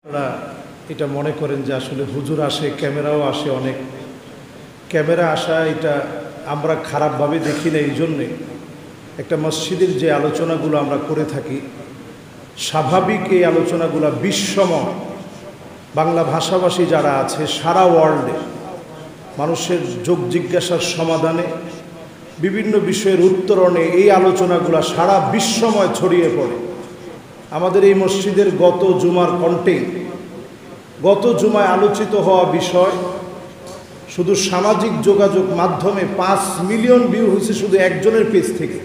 আপনারা এটা মনে করেন যে আসলে হুজুর আসে, ক্যামেরাও আসে, অনেক ক্যামেরা আসা এটা আমরা খারাপভাবে দেখি না। এই জন্যে একটা মসজিদের যে আলোচনাগুলো আমরা করে থাকি, স্বাভাবিক এই আলোচনাগুলো বিশ্বময় বাংলা ভাষাভাষী যারা আছে সারা ওয়ার্ল্ডে মানুষের যোগ জিজ্ঞাসার সমাধানে বিভিন্ন বিষয়ের উত্তরণে এই আলোচনাগুলো সারা বিশ্বময় ছড়িয়ে পড়ে। আমাদের এই মসজিদের গত জুমার কন্টেন্ট, গত জুমায় আলোচিত হওয়া বিষয় শুধু সামাজিক যোগাযোগ মাধ্যমে 5 মিলিয়ন ভিউ হয়েছে শুধু একজনের পেজ থেকে।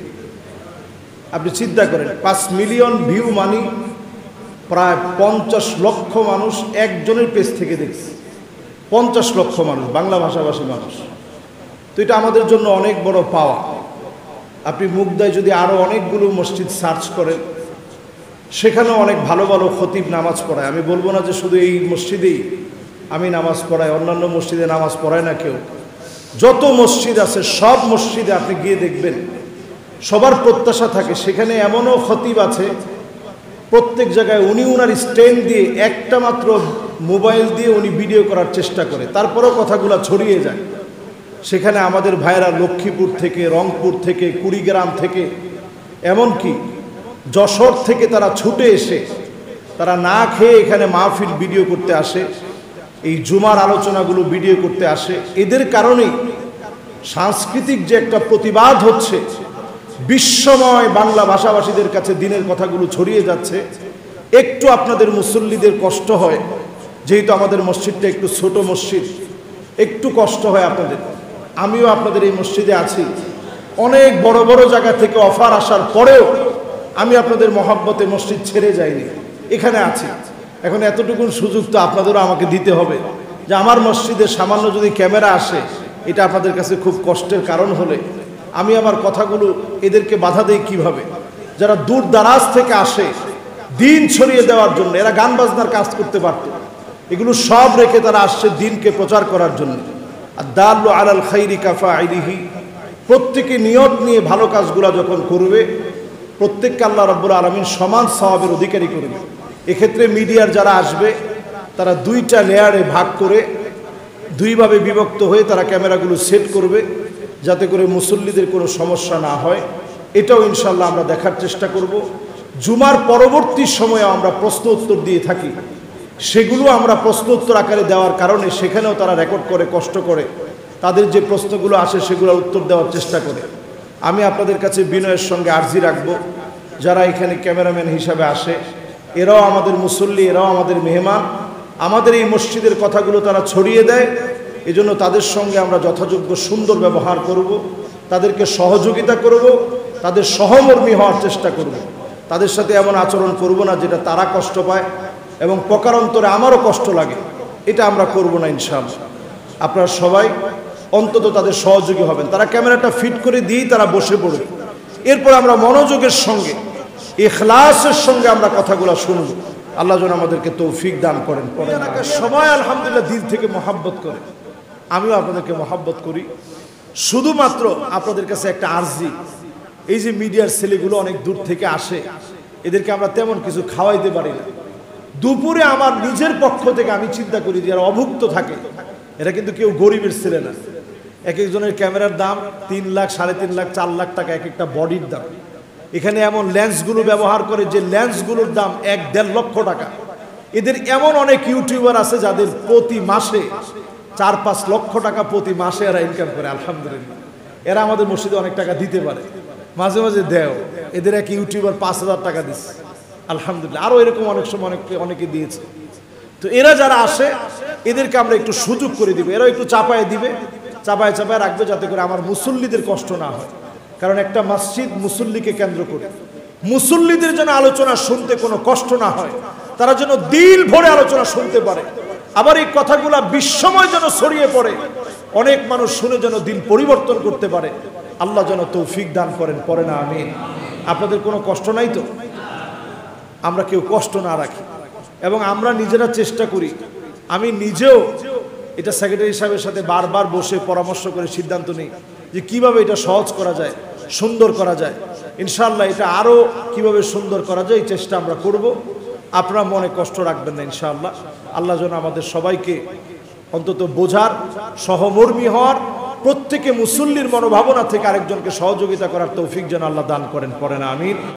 আপনি চিন্তা করেন, 5 মিলিয়ন ভিউ মানে প্রায় 50 লক্ষ মানুষ একজনের পেজ থেকে দেখছে। 50 লক্ষ মানুষ, বাংলা ভাষাভাষী মানুষ। তো এটা আমাদের জন্য অনেক বড় পাওয়া। আপনি মুগদায় যদি আরও অনেকগুলো মসজিদ সার্চ করেন, সেখানেও অনেক ভালো ভালো খতিব নামাজ পড়ায়। আমি বলবো না যে শুধু এই মসজিদেই আমি নামাজ পড়াই, অন্যান্য মসজিদে নামাজ পড়ায় না কেউ। যত মসজিদ আছে সব মসজিদে আপনি গিয়ে দেখবেন সবার প্রত্যাশা থাকে, সেখানে এমনও খতিব আছে প্রত্যেক জায়গায় উনি উনার স্ট্যান্ড দিয়ে একটা মাত্র মোবাইল দিয়ে উনি ভিডিও করার চেষ্টা করে, তারপরেও কথাগুলো ছড়িয়ে যায়। সেখানে আমাদের ভাইয়েরা লক্ষ্মীপুর থেকে, রংপুর থেকে, কুড়িগ্রাম থেকে, এমনকি যশোর থেকে তারা ছুটে এসে তারা না খেয়ে এখানে মাহফিল ভিডিও করতে আসে, এই জুমার আলোচনাগুলো ভিডিও করতে আসে। এদের কারণেই সাংস্কৃতিক যে একটা প্রতিবাদ হচ্ছে, বিশ্বময় বাংলা ভাষাভাষীদের কাছে দিনের কথাগুলো ছড়িয়ে যাচ্ছে। একটু আপনাদের মুসল্লিদের কষ্ট হয়, যেহেতু আমাদের মসজিদটা একটু ছোট মসজিদ, একটু কষ্ট হয় আপনাদের। আমিও আপনাদের এই মসজিদে আছি, অনেক বড় বড় জায়গা থেকে অফার আসার পরেও আমি আপনাদের মহব্বতে মসজিদ ছেড়ে যাইনি, এখানে আছি। এখন এতটুকু সুযোগ তো আপনাদেরও আমাকে দিতে হবে যে আমার মসজিদে সামান্য যদি ক্যামেরা আসে, এটা আপনাদের কাছে খুব কষ্টের কারণ হলে আমি আমার কথাগুলো এদেরকে বাধা দেই কিভাবে? যারা দূর দারাজ থেকে আসে দিন ছড়িয়ে দেওয়ার জন্য, এরা গান বাজনার কাজ করতে পারত, এগুলো সব রেখে তারা আসছে দিনকে প্রচার করার জন্য। আর দাল্লু আলাল খাইরি কাফাইলিহি, প্রত্যেকে নিয়ত নিয়ে ভালো কাজগুলো যখন করবে, প্রত্যেককে আল্লাহ রাব্বুল আলামিন সমান সওয়াবের অধিকারী করবে। এক্ষেত্রে মিডিয়ার যারা আসবে তারা দুইটা লেয়ারে ভাগ করে, দুইভাবে বিভক্ত হয়ে তারা ক্যামেরাগুলো সেট করবে, যাতে করে মুসল্লিদের কোনো সমস্যা না হয়। এটাও ইনশাল্লাহ আমরা দেখার চেষ্টা করব। জুমার পরবর্তী সময়ে আমরা প্রশ্ন উত্তর দিয়ে থাকি, সেগুলো আমরা প্রশ্ন উত্তর আকারে দেওয়ার কারণে সেখানেও তারা রেকর্ড করে, কষ্ট করে তাদের যে প্রশ্নগুলো আসে সেগুলোর উত্তর দেওয়ার চেষ্টা করে। আমি আপনাদের কাছে বিনয়ের সঙ্গে আর্জি রাখবো, যারা এখানে ক্যামেরাম্যান হিসাবে আসে এরাও আমাদের মুসল্লি, এরাও আমাদের মেহমান। আমাদের এই মসজিদের কথাগুলো তারা ছড়িয়ে দেয়, এজন্য তাদের সঙ্গে আমরা যথাযোগ্য সুন্দর ব্যবহার করব, তাদেরকে সহযোগিতা করব, তাদের সহমর্মী হওয়ার চেষ্টা করব। তাদের সাথে এমন আচরণ করব না যেটা তারা কষ্ট পায় এবং প্রকারান্তরে আমারও কষ্ট লাগে, এটা আমরা করব না ইনশাআল্লাহ। আপনারা সবাই অন্তত তাদের সহযোগী হবেন। তারা ক্যামেরাটা ফিট করে দিয়েই তারা বসে পড়বে, এরপর আমরা মনোযোগের সঙ্গে, ইখলাসের সঙ্গে আমরা কথাগুলো শুনব। আল্লাহ যেন আমাদেরকে তৌফিক দান করেন। সবাই আলহামদুলিল্লাহ দিল থেকে মহাব্বত করে, আমিও আপনাদেরকে মহাব্বত করি। শুধুমাত্র আপনাদের কাছে একটা আর্জি, এই যে মিডিয়ার ছেলেগুলো অনেক দূর থেকে আসে, এদেরকে আমরা তেমন কিছু খাওয়াইতে পারি না। দুপুরে আমার নিজের পক্ষ থেকে আমি চিন্তা করি যে যারা অভুক্ত থাকে, এরা কিন্তু কেউ গরিবের ছেলে না। এক একজনের ক্যামেরার দাম 3 লাখ, 3.5 লাখ, 4 লাখ টাকা এক একটা বডির দাম। এখানে এমন লেন্সগুলো ব্যবহার করে যে লেন্সগুলোর দাম 1-1.5 লক্ষ টাকা। এদের এমন অনেক ইউটিউবার আছে যাদের প্রতি মাসে 4-5 লক্ষ টাকা প্রতি মাসে এরা ইনকাম করে। আলহামদুলিল্লাহ, এরা আমাদের মসজিদে অনেক টাকা দিতে পারে, মাঝে মাঝে দেও। এদের এক ইউটিউবার 5,000 টাকা দিচ্ছে, আলহামদুলিল্লাহ। আরও এরকম অনেক সময় অনেকে দিয়েছে। তো এরা যারা আসে এদেরকে আমরা একটু সুযোগ করে দিব, এরাও একটু চাপায় দিবে, চাপায় চাপায় রাখবে, যাতে করে আমার মুসল্লিদের কষ্ট না হয়। কারণ একটা মসজিদ মুসল্লিকে কেন্দ্র করে, মুসল্লিদের যেন আলোচনা শুনতে কোনো কষ্ট না হয়, তারা যেন দিল ভরে আলোচনা শুনতে পারে। আবার এই কথাগুলা বিশ্বময় যেন ছড়িয়ে পড়ে, অনেক মানুষ শুনে যেন দিল পরিবর্তন করতে পারে। আল্লাহ যেন তৌফিক দান করেন, পড়ে না আমিন। আপনাদের কোনো কষ্ট নাই তো? আমরা কেউ কষ্ট না রাখি এবং আমরা নিজেরা চেষ্টা করি। আমি নিজেও এটা সেক্রেটারি সাহেবের সাথে বারবার বসে পরামর্শ করে সিদ্ধান্ত নিই যে কিভাবে এটা সহজ করা যায়, সুন্দর করা যায়। ইনশাআল্লাহ এটা আরও কিভাবে সুন্দর করা যায় এই চেষ্টা আমরা করব। আপনারা মনে কষ্ট রাখবেন না ইনশাআল্লাহ। আল্লাহ যেন আমাদের সবাইকে অন্তত বোঝার, সহমর্মী হওয়ার, প্রত্যেকে মুসল্লির মনোভাবনা থেকে আরেকজনকে সহযোগিতা করার তৌফিক যেন আল্লাহ দান করেন। পড়েন আমিন।